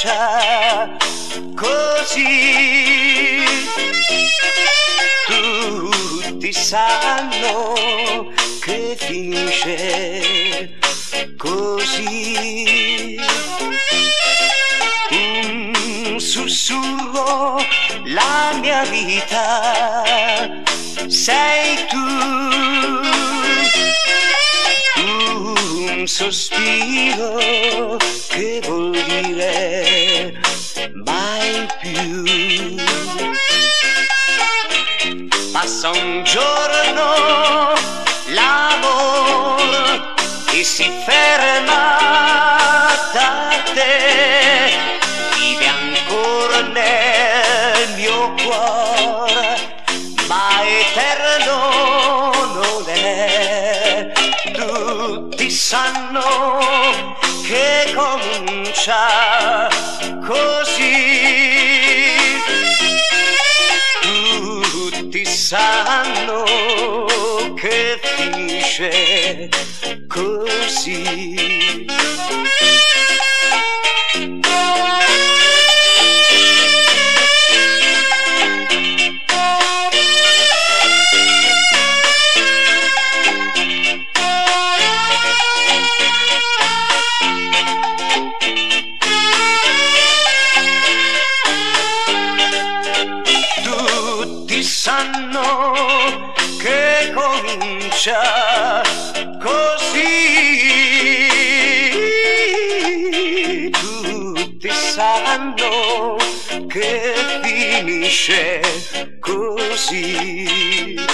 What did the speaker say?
comincia così. Tutti sanno che finisce così. Un sussurro, la mia vita sei tu. Un sospiro che vuol dire mai più. Passa un giorno, l'amor e si ferma da te. Vive ancora nel mio cuore, ma eterno non è. Tutti sanno che comincia così. Tutti sanno che finisce così. Sanno che comincia così. Tutti sanno che finisce così.